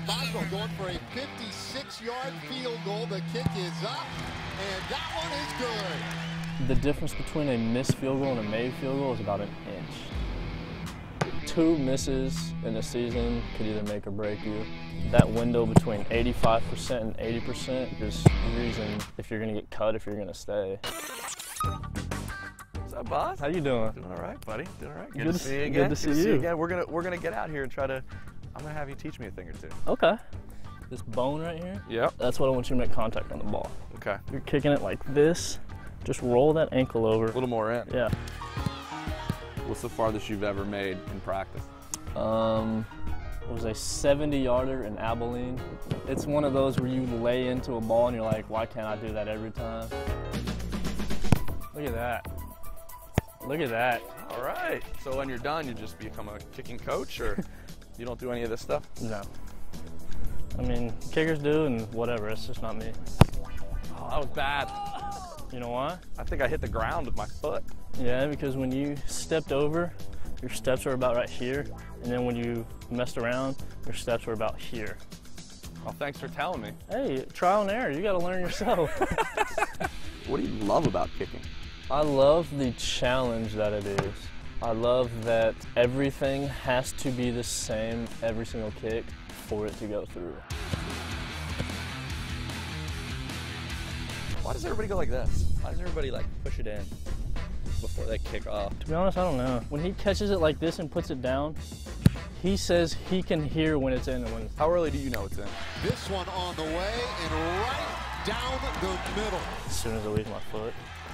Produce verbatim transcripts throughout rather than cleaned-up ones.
Boswell going for a fifty-six yard field goal. The kick is up, and that one is good. The difference between a missed field goal and a made field goal is about an inch. Two misses in a season could either make or break you. That window between eighty-five percent and eighty percent is the reason if you're going to get cut, if you're going to stay. What's up, boss? How you doing? Doing all right, buddy. Doing all right. Good, Good, to to see you again. Good to see, good to you. see you again. We're gonna we're gonna get out here and try to. I'm gonna have you teach me a thing or two. Okay. This bone right here. Yep. That's what I want you to make contact on the ball. Okay. You're kicking it like this. Just roll that ankle over. A little more in. Yeah. What's the farthest you've ever made in practice? Um, it was a seventy yarder in Abilene. It's one of those where you lay into a ball and you're like, why can't I do that every time? Look at that. Look at that. All right. So when you're done, you just become a kicking coach, or you don't do any of this stuff? No. I mean, kickers do and whatever. It's just not me. Oh, that was bad. You know why? I think I hit the ground with my foot. Yeah, because when you stepped over, your steps are about right here. And then when you messed around, your steps were about here. Well, thanks for telling me. Hey, trial and error. You got to learn yourself. What do you love about kicking? I love the challenge that it is. I love that everything has to be the same every single kick for it to go through. Why does everybody go like this? Why does everybody like push it in before they kick off? To be honest, I don't know. When he catches it like this and puts it down, he says he can hear when it's in and when it's How early do you know it's in? This one on the way and right down the middle. as soon as I leave my foot.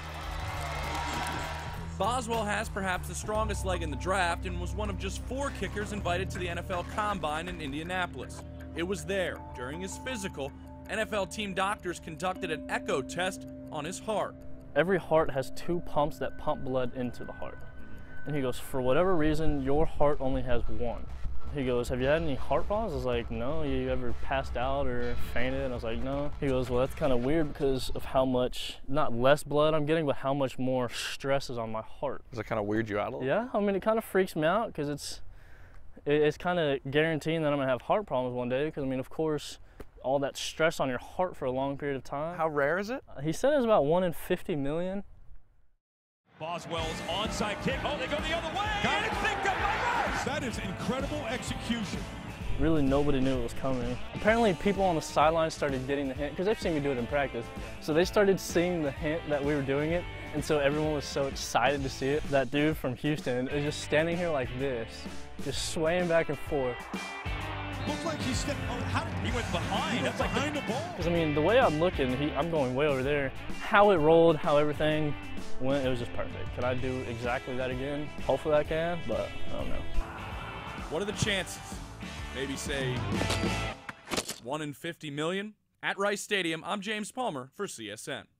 Boswell has perhaps the strongest leg in the draft and was one of just four kickers invited to the N F L Combine in Indianapolis. It was there, during his physical, N F L team doctors conducted an echo test on his heart. Every heart has two pumps that pump blood into the heart. And he goes, for whatever reason, your heart only has one. He goes, have you had any heart problems? I was like, no. You ever passed out or fainted? And I was like, no. He goes, well, that's kind of weird because of how much, not less blood I'm getting, but how much more stress is on my heart. Does it kind of weird you out a little? Yeah, I mean, it kind of freaks me out because it's, it, it's kind of guaranteeing that I'm going to have heart problems one day because, I mean, of course, all that stress on your heart for a long period of time. How rare is it? He said it was about one in fifty million. Boswell's onside kick. Oh, they go the other way. Got it. Picked up by Rice. That is incredible execution. Really, nobody knew it was coming. Apparently, people on the sidelines started getting the hint because they've seen me do it in practice. So they started seeing the hint that we were doing it, and so everyone was so excited to see it. That dude from Houston is just standing here like this, just swaying back and forth. Looks like he stepped. Oh, how did he went behind? He went That's behind like the, the ball. Because I mean, the way I'm looking, he, I'm going way over there. How it rolled, how everything went, it was just perfect. Could I do exactly that again? Hopefully I can, but I don't know. What are the chances? Maybe say one in fifty million? At Rice Stadium, I'm James Palmer for C S N.